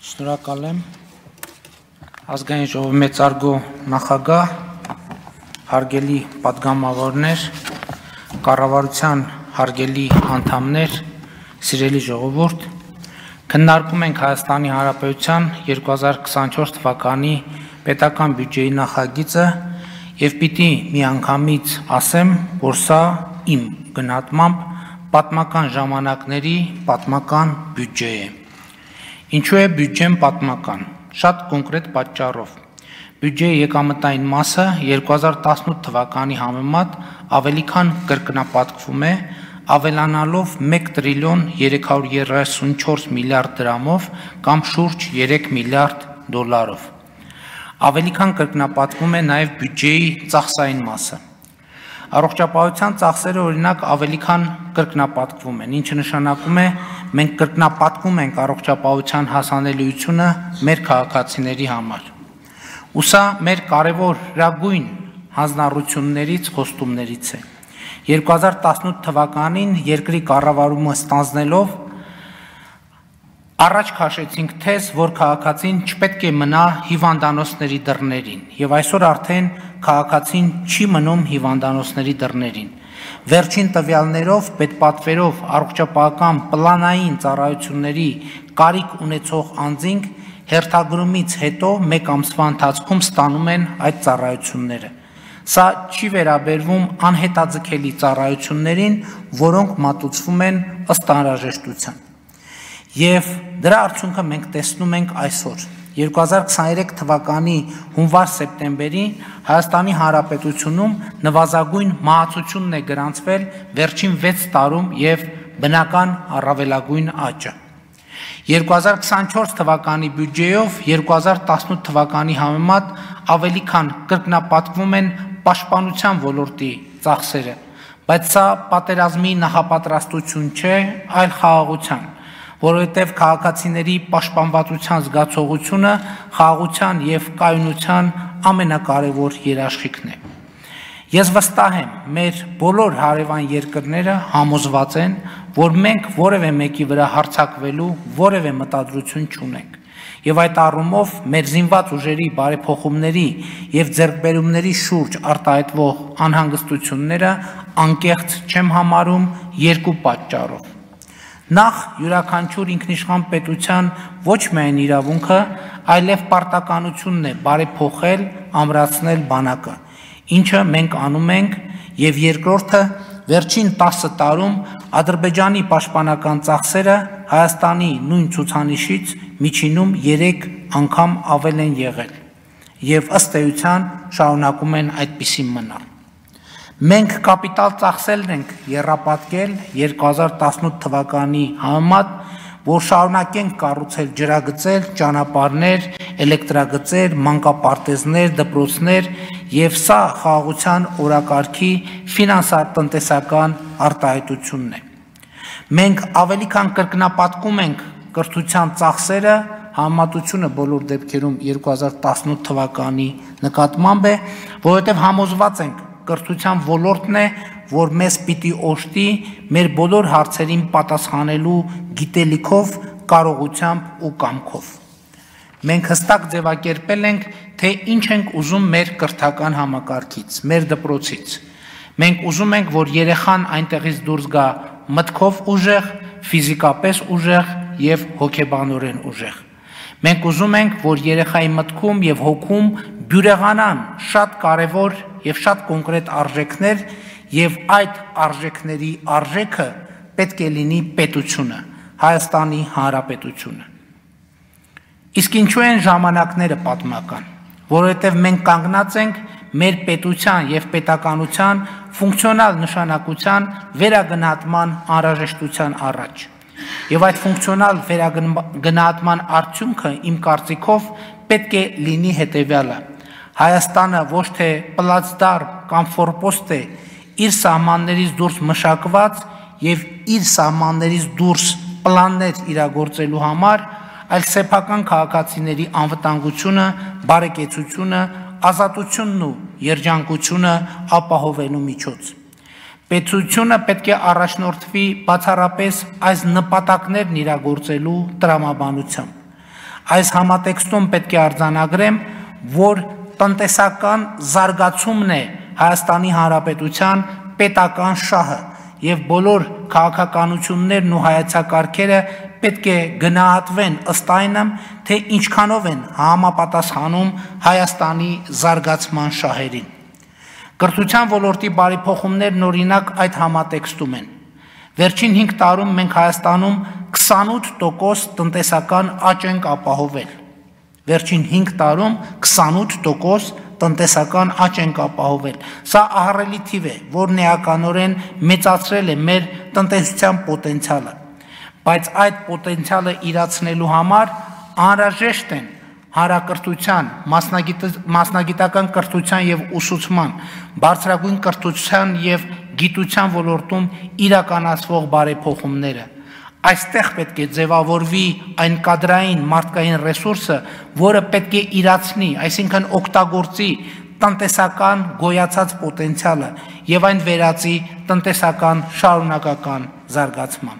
Շնորհակալ եմ ազգային ժողովի մեծարգո նախագահ, հարգելի պատգամավորներ, կառավարության հարգելի անդամներ, սիրելի ժողովուրդ, քննարկում ենք Հայաստանի Հանրապետության 2024 թվականի պետական բյուջեի նախագիծը եւ պիտի միանգամից ասեմ, որ սա իմ գնահատմամբ պատմական ժամանակների պատմական բյուջե է։ Ինչու է բյուջեն պատմական։ Շատ կոնկրետ պատճառով։ Բյուջեի եկամտային մասը 2018 թվականի համեմատ ավելի քան կրկնապատկվում է, ավելանալով 1 տրիլիոն 334 միլիարդ դրամով կամ շուրջ 3 միլիարդ դոլարով։ Ավելի քան կրկնապատկվում է նաև բյուջեի ծախսային մասը։ Առողջապահության ծախսերը օրինակ ավելի քան կրկնապատկվում են, ինչը նշանակում է, մենք կրկնապատկում ենք առողջապահության հասանելիությունը մեր քաղաքացիների համար։ Ու սա մեր կարևորագույն հանձնառություններից, խոստումներից է։ 2018 թվականին երկրի կառավարումը ստանձնելով առաջ քաշեցինք թեզ, որ քաղաքացին չպետք է մնա հիվանդանոցների դռներին, եւ այսօր արդեն քաղաքացին չի մնում հիվանդանոցների դռներին։ Վերջին տվյալներով, պետպատվերով առողջապահական պլանային ծառայությունների կարիք ունեցող անձինք հերթագրումից հետո 1 ամսվա ընթացքում ստանում են այդ ծառայությունները։ Սա չի վերաբերվում անհետաձգելի ծառայություններին, որոնք մատուցվում են ըստ անհրաժեշտության։ Եվ դրա արդյունքը մենք տեսնում ենք այսօր։ 2023 թվականի հունվար-սեպտեմբերի Հայաստանի Հանրապետությունում նվազագույն մահացությունն է գրանցվել վերջին 6 տարում եւ բնական առավելագույն աճը։ 2024 թվականի բյուջեով 2018 թվականի համեմատ ավելի քան կրկնապատկվում են պաշտպանության ոլորտի ծախսերը, բայց սա պատերազմի նախապատրաստություն չէ, այլ խաղաղության, որովհետև քաղաքացիների պաշտպանվածության զգացողությունը խաղաղության եւ կայունության ամենակարևոր երաշխիքն է։ Ես վստահ եմ, մեր բոլոր հարևան երկրները համոզված են, որ մենք որևէ մեկի վրա հարձակվելու որևէ մտադրություն չունենք։ Եվ այդ առումով մեր զինված ուժերի բարեփոխումների եւ ձեռքբերումների շուրջ արտահայտվող անհանգստությունները անկեղծ չեմ համարում երկու պատճառով։ Նախ յուրաքանչյուր ինքնիշխան պետության ոչ միայն իրավունքը, այլև պարտականությունն է բարեփոխել, ամրացնել բանակը, ինչը մենք անում ենք, եւ երկրորդը վերջին 10 տարում Ադրբեջանի պաշտպանական ծախսերը Հայաստանի նույն ցուցանիշից միջինում 3 անգամ ավել են եղել, եւ ըստ էության շարունակում են այդպիսին մնալ։ Մենք կապիտալ ծախսերն ենք եռապատկել 2018 թվականի համեմատ, որ շարունակենք կառուցել ջրագծեր, ճանապարհներ, էլեկտրագծեր, մանկապարտեզներ, դպրոցներ, եւ սա խաղաղության օրակարգի ֆինանսատնտեսական արտահայտությունն է։ Մենք ավելի քան կրկնապատկում ենք կրթության ծախսերը, համեմատությունը բոլոր դեպքերում 2018 թվականի նկատմամբ է, որովհետեւ համոզված ենք կրթության ոլորտն է, որ մեզ պիտի օժտի մեր բոլոր հարցերին պատասխանելու գիտելիքով, կարողությամբ ու կամքով։ Մենք հստակ ձևակերպել ենք, թե ինչ ենք ուզում մեր կրթական համակարգից, մեր դպրոցից։ Մենք ուզում ենք, որ երեխան այնտեղից դուրս գա մտքով ուժեղ, ֆիզիկապես ուժեղ եւ հոգեբանորեն ուժեղ։ Մենք ուզում ենք, որ երեխայի մտքում եւ հոգում բյուրեղանան շատ կարևոր եւ շատ կոնկրետ արժեքներ, եւ այդ արժեքների արժեքը պետք է լինի պետությունը, Հայաստանի Հանրապետությունը։ Իսկ ինչու են ժամանակները պատմական, որովհետեւ մենք կանգնած ենք մեր պետության եւ պետականության ֆունկցիոնալ նշանակության վերագնահատման անհրաժեշտության առաջ։ Եվ այդ ֆունկցիոնալ վերագնահատման արդյունքը իմ կարծիքով պետք է լինի հետեւյալը. Հայաստանը ոչ թե պլացդարմ կամ ֆորպոստ է իր սահմաններից դուրս մշակված եւ իր սահմաններից դուրս պլաններ իրագործելու համար, այլ սեփական քաղաքացիների անվտանգությունը, բարեկեցությունը, ազատությունն ու երջանկությունը ապահովելու միջոց։ Պետությունը պետք է առաջնորդվի բացառապես այս նպատակներն իրագործելու տրամաբանությամբ։ Այս համատեքստում պետք է արձանագրեմ, որ տնտեսական զարգացումն է Հայաստանի Հանրապետության պետական շահը եւ բոլոր քաղաքականություններն ու հայեցակարգերը պետք է գնահատվեն ըստ այնմ, թե ինչքանով են համապատասխանում Հայաստանի զարգացման շահերին։ Կրթության ոլորտի բարեփոխումներն օրինակ այդ համատեքստում են։ Վերջին 5 տարում մենք Հայաստանում 28% տնտեսական աճ ենք ապահովել։ Վերջին 5 տարում 28% տնտեսական աճ ենք ապահովել։ Սա ահռելի թիվ է, որն էականորեն մեծացրել է մեր տնտեսության պոտենցիալը, բայց այդ պոտենցիալը իրացնելու համար անհրաժեշտ են հանրակրթության, մասնագիտական կրթության եւ ուսուցման, բարձրագույն կրթության եւ գիտության ոլորտում իրականացվող բարեփոխումները։ Այստեղ պետք է ձևավորվի այն կադրային մարդկային ռեսուրսը, որը պետք է իրացնի, այսինքն օգտագործի տնտեսական գոյացած պոտենցիալը եւ այն վերածի տնտեսական շարունակական զարգացման։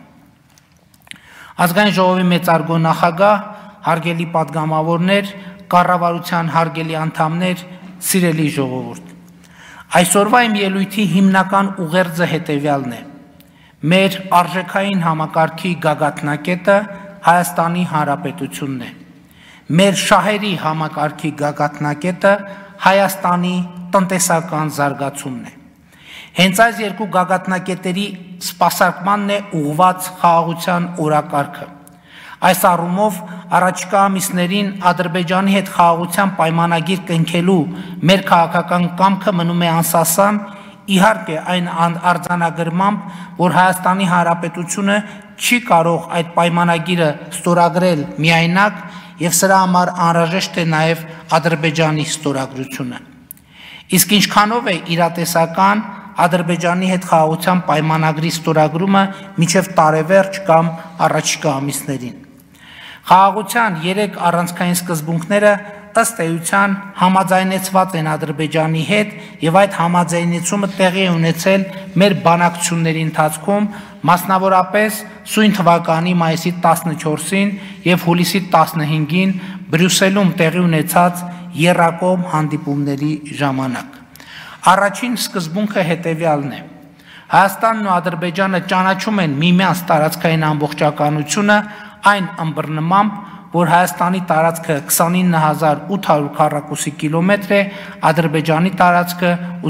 Ազգային ժողովի մեծարգո նախագահ, հարգելի պատգամավորներ, կառավարության հարգելի անդամներ, սիրելի ժողովուրդ։ Այսօրվա իմ ելույթի հիմնական ուղերձը հետևյալն է. մեր արժեքային համակարգի գագաթնակետը Հայաստանի Հանրապետությունն է։ Մեր շահերի համակարգի գագաթնակետը Հայաստանի տնտեսական զարգացումն է։ Հենց այս երկու գագաթնակետերի սպասարկմանն է ուղղված խաղաղության օրակարգը։ Այս առումով առաջիկա ամիսներին Ադրբեջանի հետ խաղաղության պայմանագիր կնքելու մեր քաղաքական կամքը մնում է անսասան, իհարկե այն արձանագրմամբ, որ Հայաստանի Հանրապետությունը չի կարող այդ պայմանագիրը ստորագրել միայնակ եւ սրա համար անհրաժեշտ է նաեւ Ադրբեջանի ստորագրությունը։ Իսկ ինչքանով է իրատեսական Ադրբեջանի հետ խաղաղության պայմանագրի ստորագրումը մինչև տարեվերջ կամ առաջիկա ամիսներին։ Խաղաղության 3 առանցքային սկզբունքները ըստ էության համաձայնեցված են Ադրբեջանի հետ եւ այդ համաձայնեցումը տեղի է ունեցել մեր բանակցությունների ընթացքում, մասնավորապես սույն թվականի մայիսի 14-ին եւ հուլիսի 15-ին Բրյուսելում տեղի ունեցած եռակողմ հանդիպումների ժամանակ։ Առաջին սկզբունքը հետևյալն է. Հայաստանն ու Ադրբեջանը ճանաչում են միմյանց տարածքային ամբողջականությունը այն ըմբռնմամբ, որ Հայաստանի տարածքը 29800 քառակուսի կիլոմետր է, Ադրբեջանի տարածքը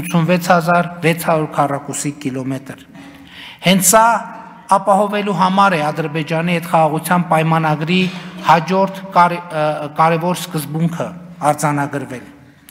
86600 քառակուսի կիլոմետր։ Հենց սա ապահովելու համար է Ադրբեջանի հետ խաղաղության պայմանագրի հաջորդ կարևոր սկզբունքը արձանագրվել։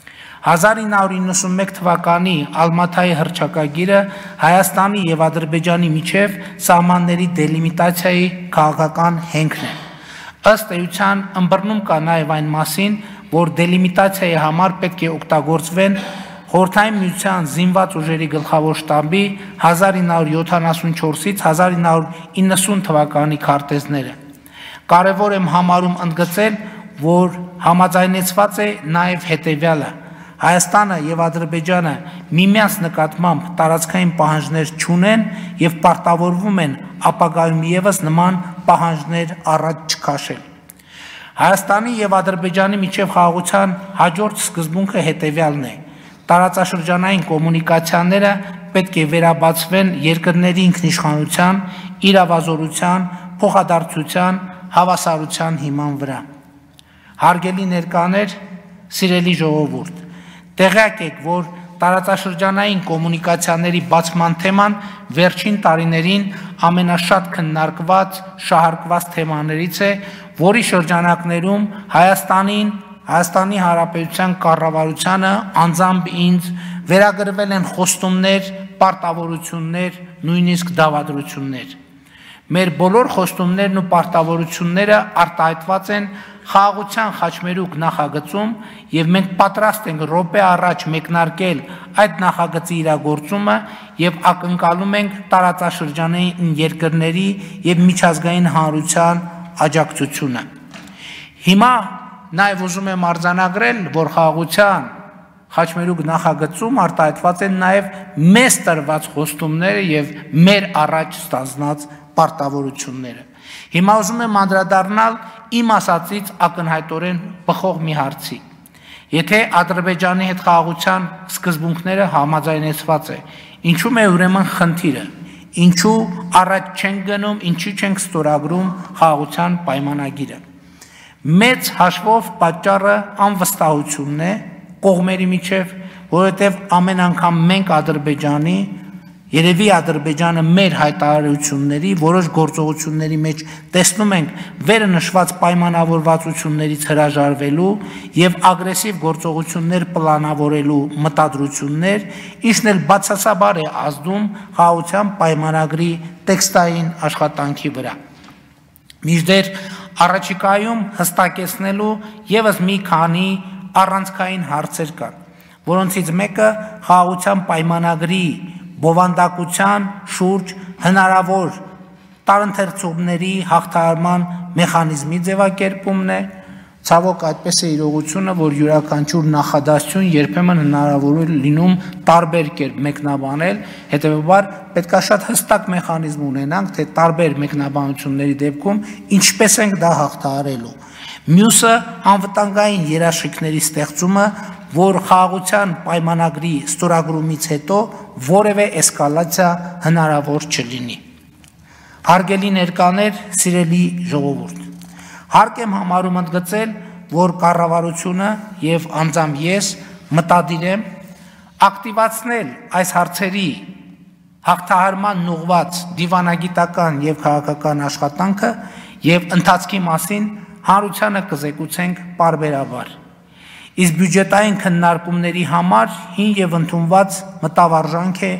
1991 թվականի Ալմաթայի հռչակագիրը Հայաստանի եւ Ադրբեջանի միջև սահմանների դելիմիտացիայի քաղաքական հենքն է։ Ըստ էության ըմբռնում կա նաեւ այն մասին, որ դելիմիտացիայի համար պետք է օգտագործվեն Խորհրդային Միության զինված ուժերի գլխավոր շտաբի 1974-ից 1990 թվականի քարտեզները։ Կարևոր եմ համարում ընդգծել, որ համաձայնեցված է նաեւ հետևյալը. Հայաստանը եւ Ադրբեջանը միմյանց նկատմամբ տարածքային պահանջներ չունեն եւ պարտավորվում են ապագայում եւս նման պահանջներ առաջ չքաշել։ Հայաստանի եւ Ադրբեջանի միջև խաղաղության հաջորդ սկզբունքը հետևյալն է. տարածաշրջանային կոմունիկացիաները պետք է վերաբացվեն երկրների ինքնիշխանության, իրավազորության, փոխադարձության, հավասարության հիման վրա։ Հարգելի ներկաներ, սիրելի ժողովուրդ, տեղյակ եք, որ տարածաշրջանային կոմունիկացիաների բացման թեման վերջին տարիներին ամենաշատ քննարկված, շահարկված թեմաներից է, որի շրջանակներում Հայաստանի Հանրապետության կառավարությանը անձամբ ինձ վերագրվել են խոստումներ, պարտավորություններ, նույնիսկ դավադրություններ։ Մեր բոլոր խոստումներն ու պարտավորությունները արտահայտված են խաղաղության խաչմերուկ նախագծում եւ մենք պատրաստ ենք րոպե առաջ մեկնարկել այդ նախագծի իրագործումը եւ ակնկալում ենք տարածաշրջանային երկրների եւ միջազգային հանրության աջակցությունը։ Հիմա նաեւ ուզում եմ արձանագրել, որ խաղաղության խաչմերուկ նախագծում արտահայտված են նաեւ մեծ տրված խոստումները եւ մեր առաջ ստանձնած պարտավորությունները։ Հիմա ուզում եմ անդրադառնալ իմ ասածից ակնհայտորեն բխող մի հարցի։ Եթե Ադրբեջանի հետ խաղաղության սկզբունքները համաձայնեցված է, ինչու՞մ է ուրեմն խնդիրը, ինչու առաջ չենք գնում, ինչի չենք ստորագրում խաղաղության պայմանագիրը։ Մեծ հաշվով պատճառը անվստահությունն է կողմերի միջև, որովհետև ամեն անգամ մենք Ադրբեջանի, երևի Ադրբեջանը մեր հայտարարությունների, որոշ գործողությունների մեջ տեսնում ենք վերը նշված պայմանավորվածություններից հրաժարվելու եւ ագրեսիվ գործողություններ պլանավորելու մտադրություններ, ինչն էլ բացասաբար է ազդում խաղաղության պայմանագրի տեքստային աշխատանքի վրա։ Մինչդեռ առաջիկայում հստակեցնելու եւս մի քանի առանցքային հարցեր կան, որոնցից մեկը խաղաղության պայմանագրի բովանդակության շուրջ հնարավոր տարընթերցումների հաղթահարման մեխանիզմի ձևակերպումն է, ցավոք այդպես է իրողությունը, որ յուրաքանչյուր նախադասություն երբեմն հնարավոր է լինում տարբեր կերպ մեկնաբանել, հետևաբար պետք է շատ հստակ մեխանիզմ ունենանք, թե տարբեր մեկնաբանությունների դեպքում ինչպես ենք դա հաղթահարելու։ Մյուսը անվտանգային երաշխիքների ստեղծումը, որ խաղաղության պայմանագրի ստորագրումից հետո որևէ էսկալացիա հնարավոր չլինի։ Հարգելի ներկաներ, սիրելի ժողովուրդ, հարկ եմ համարում ընդգծել, որ կառավարությունը եւ անձամբ ես մտադիր եմ ակտիվացնել այս հարցերի հաղթահարման ուղղված դիվանագիտական եւ քաղաքական աշխատանքը եւ ընթացքի մասին հանրությանը կզեկուցենք պարբերաբար։ Իսկ բյուջետային քննարկումների համար հին եւ ընդունված մտավարժանք է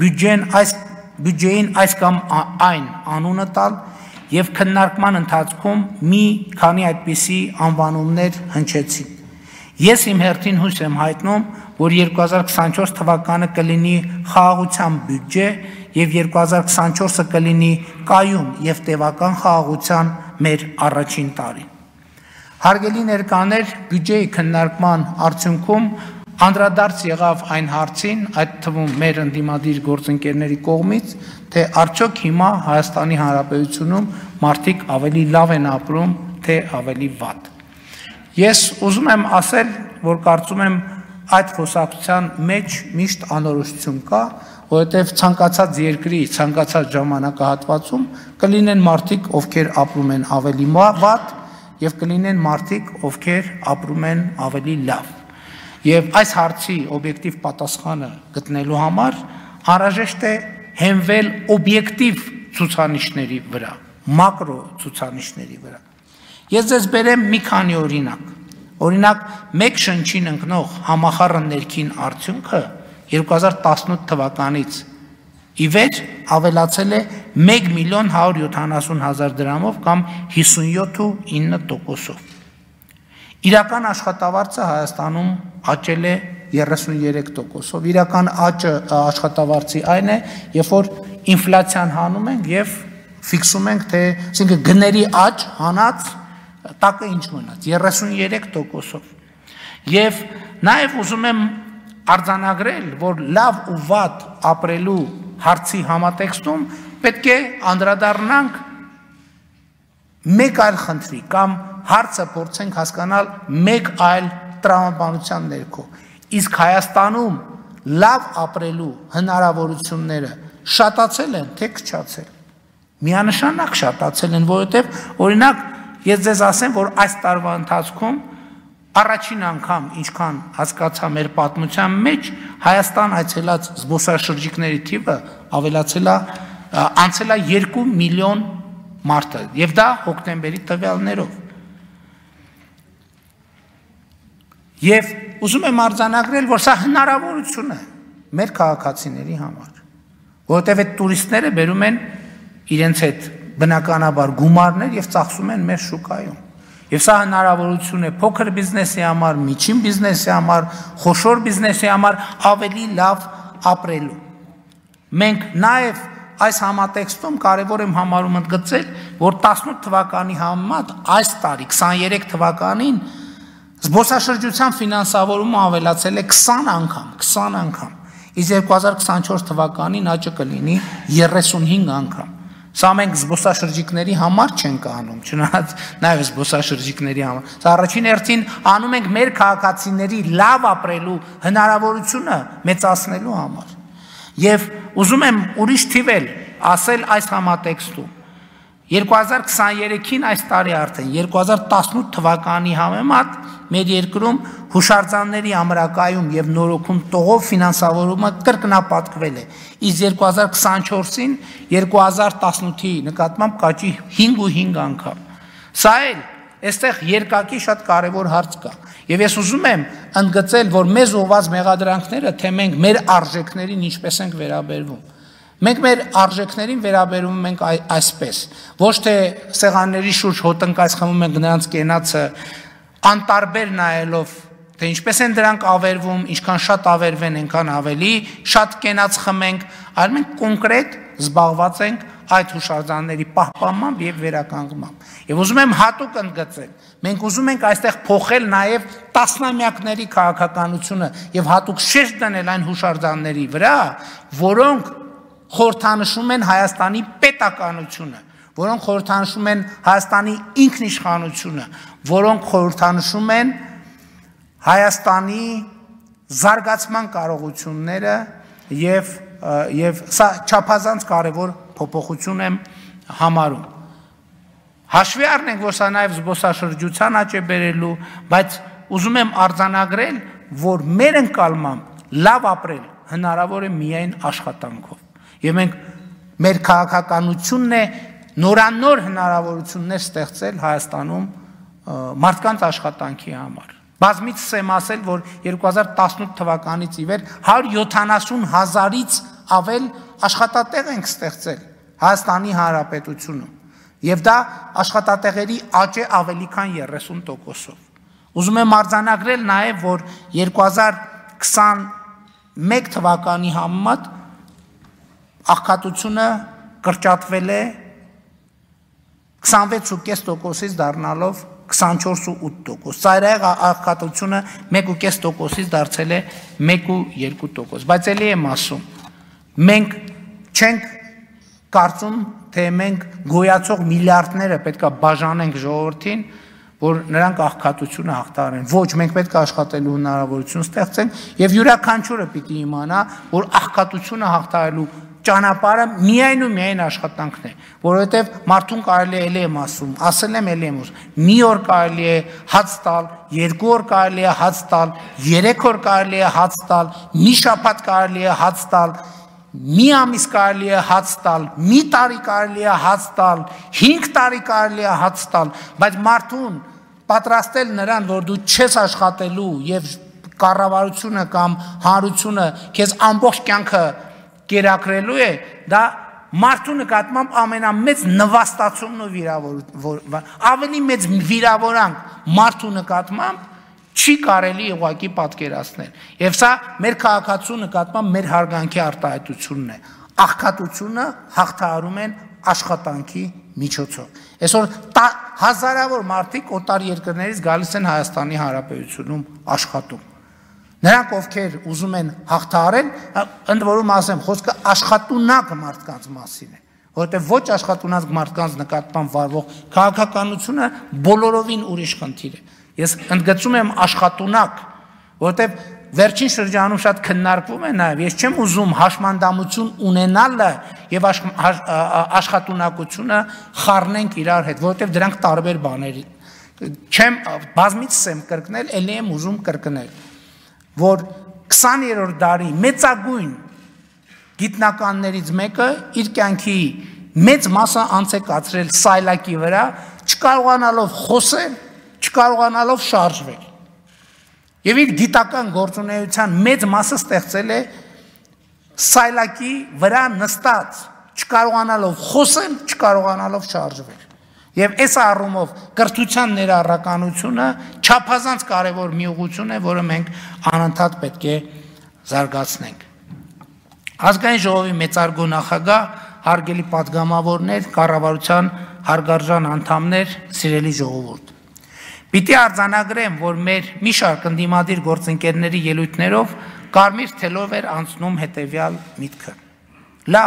բյուջեին այս կամ այն անունը տալ եւ քննարկման ընթացքում մի քանի այդպիսի անվանումներ հնչեցին։ Ես իմ հերթին հույս եմ հայտնում, որ 2024 թվականը կլինի խաղաղության բյուջե եւ 2024-ը կլինի կայուն եւ տևական խաղաղության մեր առաջին տարին։ Հարգելի ներկաներ, բյուջեի քննարկման արդյունքում անդրադարձ եղավ այն հարցին, այդ թվում մեր ընդդիմադիր գործընկերների կողմից, թե արդյոք հիմա Հայաստանի Հանրապետությունում մարդիկ ավելի լավ են ապրում, թե ավելի վատ։ Ես ուզում եմ ասել, որ կարծում եմ այդ խոսակցության մեջ միշտ անորոշություն կա, որովհետև ցանկացած երկրի ցանկացած ժամանակահատվածում կլինեն մարդիկ, ովքեր ապրում են ավելի վատ, եւ կլինեն մարդիկ, ովքեր ապրում են ավելի լավ։ Եվ այս հարցի օբյեկտիվ պատասխանը գտնելու համար անհրաժեշտ է հենվել օբյեկտիվ ցուցանիշների վրա, մակրո ցուցանիշների վրա։ Ես ձեզ բերեմ մի քանի օրինակ։ Օրինակ, մեկ շնչին ընկնող համախառն ներքին արդյունքը 2018 թվականից ի վեր ավելացել է 1.170.000 դրամով կամ 57.9%-ով։ Իրական աշխատավարձը Հայաստանում աճել է 33%-ով։ Իրական աճը աշխատավարձի այն է, երբ որ ինֆլյացիան հանում ենք եւ ֆիքսում ենք, թե այսինքն գների աճ հանած տակը ինչ մնաց 33%-ով։ Եվ նաեւ ուզում եմ արձանագրել, որ լավ ու վատ ապրելու հարցի համատեքստում պետք է անդրադառնանք մեկ այլ խնդրի կամ հարցը փորձենք հասկանալ մեկ այլ տրամաբանության ներքո։ Իսկ Հայաստանում լավ ապրելու հնարավորությունները շատացել են, թե քչացել։ Միանշանակ շատացել են, որովհետև օրինակ ես ձեզ ասեմ, որ այս տարվա ընթացքում առաջին անգամ, ինչքան հասկացա մեր պատմության մեջ, Հայաստան այցելած զբոսաշրջիկների թիվը ավելացել է, անցել է 2 միլիոն մարդը, եւ դա հոկտեմբերի տվյալներով։ Եվ ուզում եմ արձանագրել, որ սա հնարավորություն է մեր քաղաքացիների համար, որովհետև այդ տուրիստները բերում են իրենց հետ բնականաբար գումարներ եւ ծախսում են մեր շուկայում։ Եվ սա հնարավորություն է փոքր բիզնեսի համար, միջին բիզնեսի համար, խոշոր բիզնեսի համար ավելի լավ ապրելու։ Մենք նաև այս համատեքստում կարևոր եմ համարում ընդգծել, որ 18 թվականի համեմատ այս տարի 23 թվականին զբոսաշրջության ֆինանսավորումը ավելացել է 20 անգամ, իսկ 2024 թվականին աճը կլինի 35 անգամ։ Սա մենք զբոսաշրջիկների համար չենք անում, չնայած նաև զբոսաշրջիկների համար։ Սա առաջին հերթին անում ենք մեր քաղաքացիների լավ ապրելու հնարավորությունը մեծացնելու համար։ Եվ ուզում եմ ուրիշ թիվ ասել այս համատեքստում 2023-ին այս տարի արդեն 2018 թվականի համեմատ մեր երկրում հուշարձանների ամրակայում եւ նորոգում տողով ֆինանսավորումը կրկնապատկվել է, իսկ 2024-ին 2018-ի նկատմամբ կաճի 5.5 անգամ։ Սա էլ այստեղ երկակի շատ կարևոր հարց կա։ Եվ ես ուզում եմ ընդգծել, որ մեզ ուղղված մեղադրանքները, թե մենք մեր արժեքներին ինչպես ենք վերաբերվում։ Մենք մեր արժեքներին վերաբերում ենք այսպես, ոչ թե սեղանների շուրջ հոտնկայց խմում ենք նրանց կենացը, անտարբեր նայելով, թե ինչպես են դրանք ավերվում, ինչքան շատ ավերվեն, այնքան ավելի շատ կենաց խմենք, այլ մենք կոնկրետ զբաղված ենք այդ հուշարձանների պահպանմամբ եւ վերականգնմամբ։ Եվ ուզում եմ հատուկ ընդգծել, մենք ուզում ենք այստեղ փոխել նաեւ տասնամյակների քաղաքականությունը եւ հատուկ շեշտ դնել այն հուշարձանների վրա, որոնք խորհրդանշում են Հայաստանի պետականությունը, որոնք խորհրդանշում են Հայաստանի ինքնիշխանությունը, որոնք խորհրդանշում են Հայաստանի զարգացման կարողությունները եւ սա չափազանց կարևոր փոփոխություն եմ համարում։ Հաշվի առնենք, որ սա նաեւ զբոսաշրջության աճ է բերելու, բայց ուզում եմ արձանագրել, որ մեր ընկալմամբ լավ ապրել հնարավոր է միայն աշխատանքով։ Եվ մենք մեր քաղաքականությունն է նորանոր հնարավորություններ ստեղծել Հայաստանում մարդկանց աշխատանքի համար։ Բազմիցս եմ ասել, որ 2018 թվականից ի վեր 170,000-ից ավել աշխատատեղ ենք ստեղծել Հայաստանի Հանրապետությունում։ Եվ դա աշխատատեղերի աճ է ավելի քան 30%-ով։ Ուզում եմ արձանագրել նաև, որ 2021 թվականի համեմատ աղքատությունը կրճատվել է 26.5%-ից դառնալով 24.8%։ Ծայրահեղ աղքատությունը 1.5%-ից դարձել է 1.2%։ Բայց ելի եմ ասում, մենք չենք կարծում, թե մենք գոյացող միլիարդները պետքա բաժանենք ժողովրդին, որ նրանք աղքատությունը հաղթահարեն։ Ոչ, մենք պետք է աշխատելու հնարավորություն ստեղծենք եւ յուրաքանչյուրը պիտի իմանա, որ աղքատությունը հաղթահարելու ճանապարհը միայն ու միայն աշխատանքն է, որովհետև մարդուն կարելի է ելի եմ ասում, ասել եմ ելի եմ ասում, մի օր կարելի է հաց տալ, 2 օր կարելի է հաց տալ, 3 օր կարելի է հաց տալ, մի շաբաթ կարելի է հաց տալ, մի ամիս կարելի է հաց տալ, մի տարի կարելի է հաց տալ, 5 տարի կարելի է հաց տալ, բայց մարդուն պատրաստել նրան, որ դու չես աշխատելու եւ կառավարությունը կամ հանրությունը քեզ ամբողջ կյանքը կերակրելու է, դա մարդու նկատմամբ ամենամեծ նվաստացումն ու վիրավորություն, ավելի մեծ վիրավորանք մարդու նկատմամբ չի կարելի ուղղակի պատկերացնել։ Եվ սա մեր քաղաքացու նկատմամբ մեր հարգանքի արտահայտությունն է։ Աղքատությունը հաղթահարում են աշխատանքի միջոցով։ Այսօր հազարավոր մարդիկ օտար երկրներից գալիս են Հայաստանի Հանրապետությունում աշխատում։ Նրանք, ովքեր ուզում են հաղթահարել, ընդ որում ասեմ, խոսքը աշխատունակ մարդկանց մասին է, որովհետև ոչ աշխատունակ մարդկանց նկատմամբ վարվող քաղաքականությունը բոլորովին ուրիշ խնդիր է։ Ես ընդգծում եմ աշխատունակ, որովհետև վերջին շրջանում շատ քննարկվում է նաև, ես չեմ ուզում հաշմանդամություն ունենալը եւ աշխատունակությունը խառնենք իրար հետ, որովհետև դրանք տարբեր բաներ են։ Չեմ բազմիցս եմ կրկնել, ելի եմ ուզում կրկնել, որ 20-րդ դարի մեծագույն գիտնականներից մեկը իր կյանքի մեծ մասը անց է կացրել սայլակի վրա, չկարողանալով խոսել, չկարողանալով շարժվել։ Եվ իր գիտական գործունեության մեծ մասը ստեղծել է սայլակի վրա նստած, չկարողանալով խոսել, չկարողանալով շարժվել։ Եվ այս առումով կրթության ներառականությունը չափազանց կարևոր մի ուղղություն է, որը մենք անընդհատ պետք է զարգացնենք։ Ազգային ժողովի մեծարգո նախագահ, հարգելի պատգամավորներ, կառավարության հարգարժան անդամներ, սիրելի ժողովուրդ։ Պիտի արձանագրեմ, որ մեր մի շարք ընդդիմադիր գործընկերների ելույթներով կարմիր թելով էր անցնում հետևյալ միտքը։ Լավ,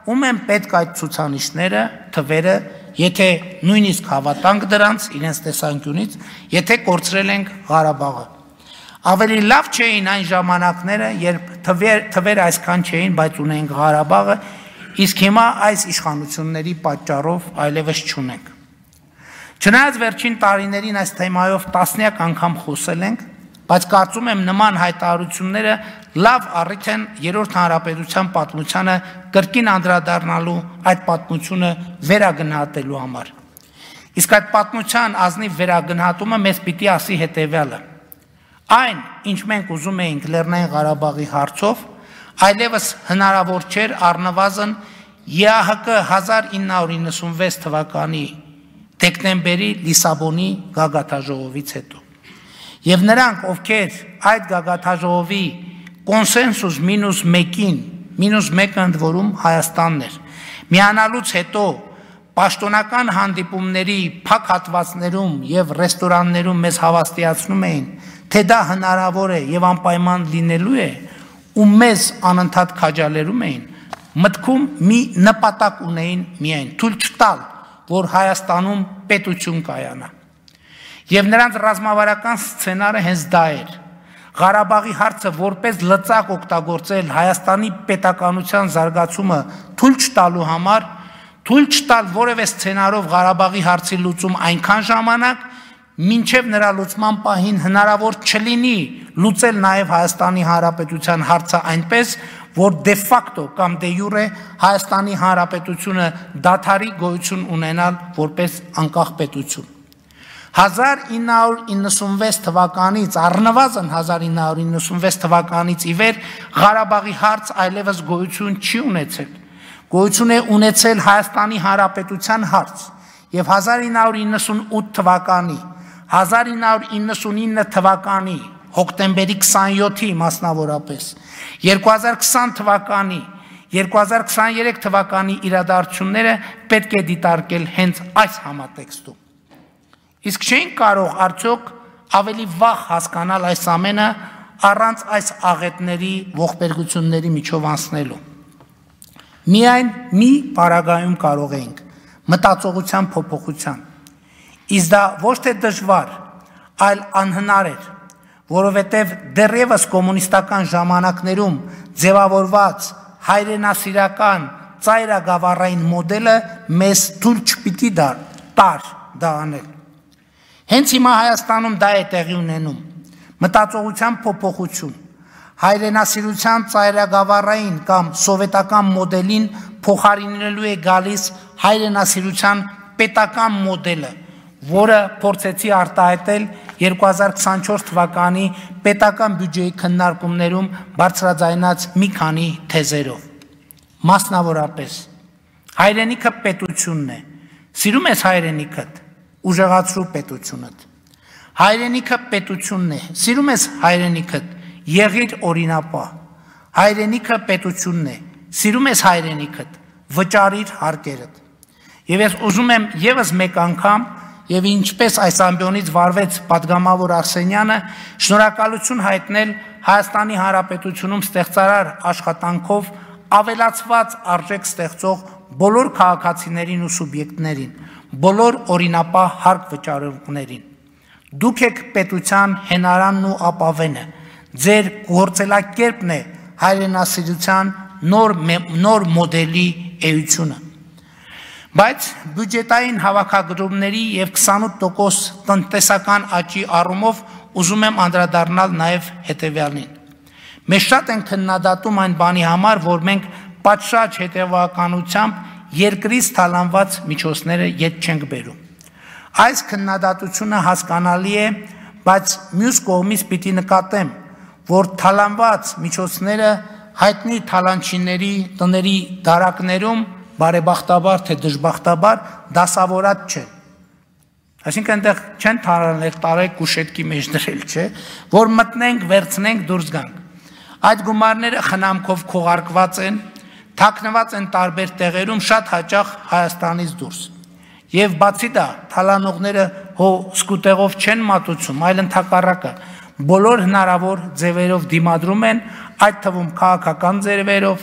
ում են պետք այդ ցուցանիշները, թվերը, եթե նույնիսկ հավատանք դրանց իրենց տեսանկյունից, եթե կորցրել ենք Ղարաբաղը։ Ավելի լավ չէին այն ժամանակները, երբ թվերը այսքան չէին, բայց ունենք Ղարաբաղը, իսկ հիմա այս իշխանությունների պատճառով այլևս չունենք։ Չնայած վերջին տարիներին այս թեմայով տասնյակ անգամ խոսել ենք, բայց կարծում եմ նման հայտարարությունները լավ առիթ են երրորդ հանրապետության պատմությանը կրկին անդրադառնալու, այդ պատմությունը վերագնահատելու համար։ Իսկ այդ պատմության ազնիվ վերագնահատումը մեզ պիտի ասի հետևյալը. այն, ինչ մենք ուզում էինք Լեռնային Ղարաբաղի հարցով, այլևս հնարավոր չէր առնվազն ԵԱՀԿ 1996 թվականի դեկտեմբերի Լիսաբոնի գագաթաժողովից հետո։ Եվ նրանք, ովքեր այդ գագաթաժողովի կոնսենսուս մինուս մեկը ընդ որում Հայաստանն էր, միանալուց հետո պաշտոնական հանդիպումների փակ հատվածներում եւ ռեստորաններում մեզ հավաստիացնում էին, թե դա հնարավոր է եւ անպայման լինելու է, ու մեզ անընդհատ քաջալերում էին, մտքում մի նպատակ ունեին միայն՝ թույլ չտալ, որ Հայաստանում պետություն կայանա։ Եվ նրանց ռազմավարական սցենարը հենց դա էր։ Ղարաբաղի հարցը որպես լծակ օգտագործել Հայաստանի պետականության զարգացումը թույլ չտալու համար, թույլ չտալ որևէ սցենարով Ղարաբաղի հարցի լուծում այնքան ժամանակ, մինչև նրա լուծման պահին հնարավոր չլինի լուծել նաև Հայաստանի Հանրապետության հարցը այնպես, որ դե ֆակտո կամ դե յուրե Հայաստանի Հանրապետությունը դադարի գոյություն ունենալ որպես անկախ պետություն։ 1996 թվականից, առնվազն 1996 թվականից ի վեր Ղարաբաղի հարց այլևս գոյություն չի ունեցել։ Գոյություն է ունեցել Հայաստանի Հանրապետության հարց եւ 1998 թվականի, 1999 թվականի հոկտեմբերի 27-ի մասնավորապես, 2020 թվականի, 2023 թվականի իրադարձությունները պետք է դիտարկել հենց այս համատեքստում։ Իսկ չենք կարող արդյոք ավելի վաղ հասկանալ այս ամենը առանց այս աղետների ողբերգությունների միջով անցնելու։ Միայն մի պարագայում կարող ենք մտածողության փոփոխության։ Իսկ դա ոչ թե դժվար, այլ անհնար էր, որովհետև դեռևս կոմունիստական ժամանակներում ձևավորված հայրենասիրական ծայրագավառային մոդելը մեզ թույլ չպիտի տար դա անել։ Հենց հիմա Հայաստանում դա է տեղի ունենում։ Մտածողության փոփոխություն, հայրենասիրության ծայրագավառային կամ սովետական մոդելին փոխարինելու է գալիս հայրենասիրության պետական մոդելը, որը փորձեցի արտահայտել 2024 թվականի պետական բյուջեի քննարկումներում բարձրաձայնած մի քանի թեզերով։ Մասնավորապես, հայրենիքը պետությունն է, սիրում ես հայրենիքդ, ուժեղացրու պետությունդ։ Հայրենիքը պետությունն է, սիրում ես հայրենիքդ, եղիր օրինապահ։ Հայրենիքը պետությունն է, սիրում ես հայրենիքդ, վճարիր հարկերդ։ Եվ ես ուզում եմ եւս մեկ անգամ, եւ ինչպես այս ամբիոնից վարվեց պատգամավոր Արսենյանը, շնորհակալություն հայտնել Հայաստանի Հանրապետությունում ստեղծարար աշխատանքով ավելացված արժեք ստեղծող բոլոր քաղաքացիներին ու սուբյեկտներին, բոլոր օրինապահ հարկ վճարողներին։ Դուք եք պետության հենարանն ու ապավենը, ձեր գործելակերպն է հայրենասիրության նոր մոդելի էությունը։ Բայց բյուջետային հավաքագրումների եւ 28% տնտեսական աճի առումով ուզում եմ անդրադառնալ նաեւ հետեւյալին։ Մեզ շատ են քննադատում այն բանի համար, որ մենք պատշաճ հետևականությամբ երկրից թալանված միջոցները ետ չենք բերում։ Այս քննադատությունը հասկանալի է, բայց մյուս կողմից պիտի նկատեմ, որ թալանված միջոցները հայտնի թալանչիների տների դարակներում բարեբախտաբար թե դժբախտաբար դասավորած չեն։ Այսինքն այնտեղ չեն տարել կուշետքի մեջ դրել, չէ, որ մտնենք, վերցնենք, դուրս գանք։ Այդ գումարները խնամքով քողարկված են, թաքնված են տարբեր տեղերում, շատ հաճախ Հայաստանից դուրս։ Եվ բացի դա, թալանողները հո սկուտեղով չեն մատուցում, այլ ընդհակառակը բոլոր հնարավոր ձևերով դիմադրում են, այդ թվում քաղաքական ձևերով,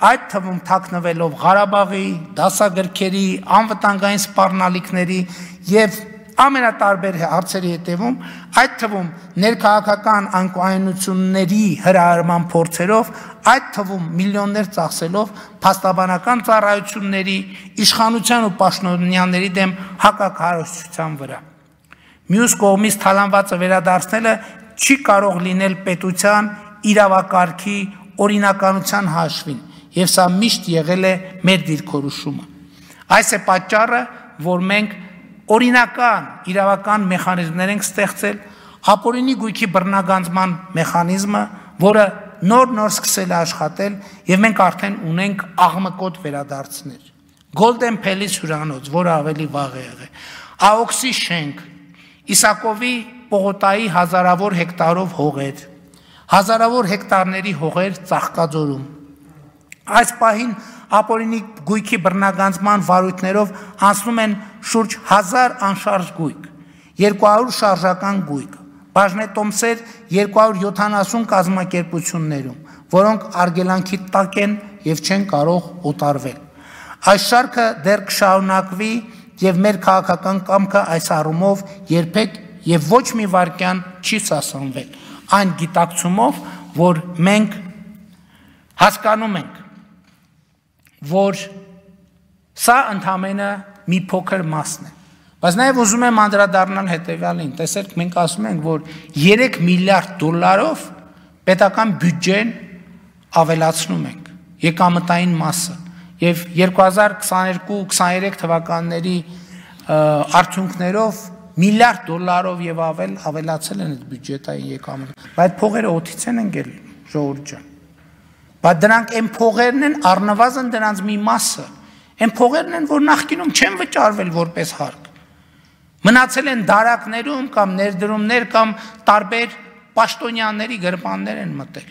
այդ թվում թաքնվելով Ղարաբաղի, դասագրքերի, անվտանգային սպառնալիքների եւ ամենատարբեր հարցերի հետևում, այդ թվում ներքաղաքական անկայունությունների հրահրման փորձերով, այդ թվում միլիոններ ծախսելով փաստաբանական ծառայությունների, իշխանության ու պաշտոնյաների դեմ հակաքարոզչության վրա։ Մյուս կողմից թալանվածը վերադարձնելը չի կարող լինել պետության իրավակարգի օրինականության հաշվին, եւ սա միշտ եղել է մեր դիրքորոշումը։ Այս է պատճառը, որ մենք օրինական իրավական մեխանիզմներ ենք ստեղծել, ապօրինի գույքի բռնագանձման մեխանիզմը, որը նոր սկսել է աշխատել, եւ մենք արդեն ունենք աղմկոտ վերադարձներ։ Golden Palace հյուրանոց, որը ավելի վաղ է եղել, AOX-ի շենք, Իսակովի պողոտայի հազարավոր հեկտարով հողեր, հազարավոր հեկտարների հողեր Ծաղկաձորում։ Այս պահին ապօրինի գույքի բռնագանձման վարույթներով անցնում են շուրջ 1000 անշարժ գույք, 200 շարժական գույք, բաժնետոմսեր 270 կազմակերպություններում, որոնք արգելանքի տակ են եւ չեն կարող օտարվել։ Այս շարքը դեռ կշարունակվի եւ մեր քաղաքական կամքը այս առումով երբեք եւ ոչ մի վարքյան չի սասանվել, այն գիտակցումով, որ մենք հասկանում ենք, որ սա ընդամենը մի փոքր մասն է, բայց նաև ուզում եմ անդրադառնալ հետևյալին, տեսեք, մենք ասում ենք, որ 3 միլիարդ դոլարով պետական բյուջեն ավելացնում ենք, եկամտային մասը, եւ 2022-23 թվականների արդյունքներով միլիարդ դոլարով եւ ավելացել են այդ բյուջետային եկամուտը, բայց փողերը օդից են ընկել, ժողովուրդ ջան։ Բայց դրանք այն փողերն են, առնվազն դրանց մի մասը, այն փողերն են, որ նախկինում չեն վճարվել որպես հարկ։ Մնացել են դարակներում կամ ներդրումներ կամ տարբեր պաշտոնյաների գրպաններ են մտել։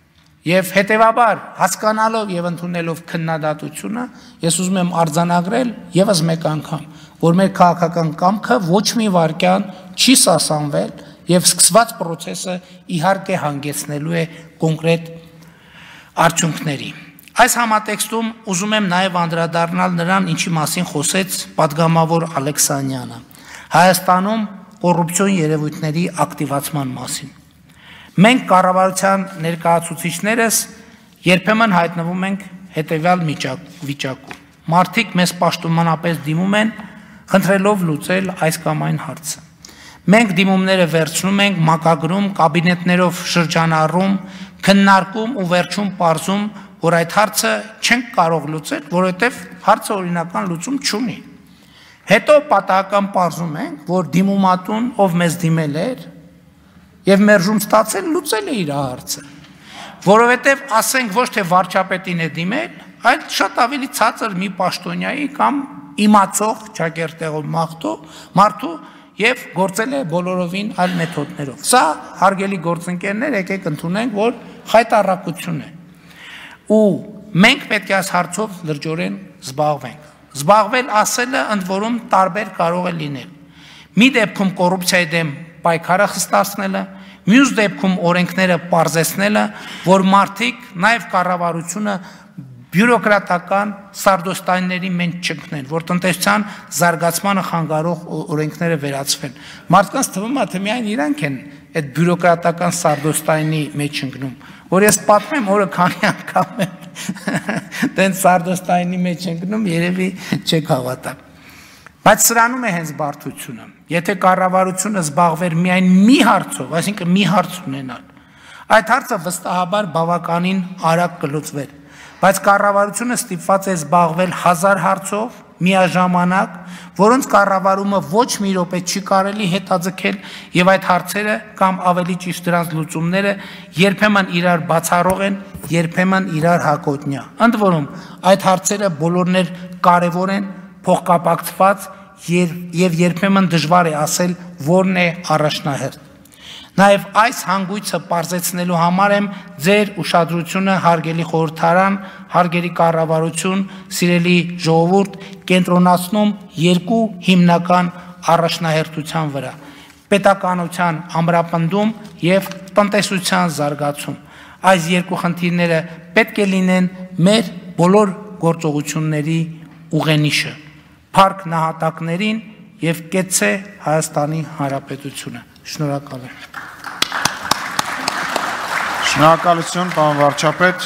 Եվ հետևաբար հասկանալով եւ ընդունելով քննադատությունը, ես ուզում եմ արձանագրել եւս մեկ անգամ, որ մեր քաղաքական կամքը ոչ մի վարքյան չի սասանվել եւ սկսված process-ը իհարկե հանգեցնելու է կոնկրետ արդյունքների։ Այս համատեքստում ուզում եմ նաեւ անդրադառնալ նրան, ինչի մասին խոսեց պատգամավոր Ալեքսանյանը, Հայաստանում կոռուպցիոն երևույթների ակտիվացման մասին։ Մենք կառավարության ներկայացուցիչներս երբեմն հայտնվում ենք հետևյալ վիճակում։ Մարդիկ մեզ պաշտոնապես դիմում են, խնդրելով լուծել այս կամ այն հարցը։ Մենք դիմումները վերցնում ենք, մակագրում, կաբինետներով շրջանառում, քննարկում ու վերջում պարզում, որ այդ հարցը չենք կարող լուծել, որովհետև հարցը օրինական լուծում չունի։ Հետո պատահական պարզում ենք, որ դիմումատուն, ով մեզ դիմել էր, եւ մերժում ստացել լուծել է իր հարցը, որովհետեւ ասենք ոչ թե վարչապետին է դիմել, այլ շատ ավելի ցածր մի պաշտոնյայի կամ իմացող ճակերտեղով մարդու եւ գործել է բոլորովին այլ մեթոդներով։ Սա հարգելի գործընկերներ, եկեք ընդունենք, որ խայտառակություն է։ Ու մենք պետք է այս հարցով լրջորեն զբաղվենք։ Զբաղվել ասելը ընդ որում տարբեր կարող է լինել։ Մի դեպքում կոռուպցիայի դեմ պայքարը խստացնելը, մյուս դեպքում օրենքները պարզեցնելը, որ մարդիկ, նաև կառավարությունը բյուրոկրատական սարդոստայնների մեջ չընկնեն, որ տնտեսության զարգացմանը խանգարող օրենքները վերացվեն։ Մարդկանց թվում է, թե միայն իրանք են այդ բյուրոկրատական սարդոստայնի մեջ ընկնում, որ ես պատմեմ, օրը քանի անգամ եմ տենց սարդոստայնի մեջ ընկնում, երևի չեք հավատա։ Բայց սրանում է հենց բարդությունը։ Եթե կառավարությունը զբաղվեր միայն մի հարցով, այսինքն մի հարց ունենալ, այդ հարցը վստահաբար բավականին արագ կլուծվեր, բայց կառավարությունը ստիպված է զբաղվել 1000 հարցով միաժամանակ, որոնց կառավարումը ոչ մի րոպե չի կարելի հետաձգել եւ այդ հարցերը կամ ավելի ճիշտ դրանց լուծումները երբեմն իրար բացառող են, երբեմն իրար հակոտնյա։ Ընդ որում, այդ հարցերը բոլորներ կարևոր են, փոխկապակցված եւ երբեմն դժվար է ասել որն է առաջնահերթ։ Նաեւ այս հանգույցը պարզեցնելու համար եմ ձեր ուշադրությունը հարգելի խորհրդարան, հարգելի կառավարություն, սիրելի ժողովուրդ կենտրոնացնում երկու հիմնական առաջնահերթության վրա՝ պետականության ամրապնդում եւ տնտեսության զարգացում։ Այս երկու խնդիրները պետք է լինեն մեր բոլոր գործողությունների ուղենիշը, փառք նահատակներին եւ կեցցե Հայաստանի Հանրապետությունը։ Շնորհակալ եմ։ Շնորհակալություն, պարոն վարչապետ։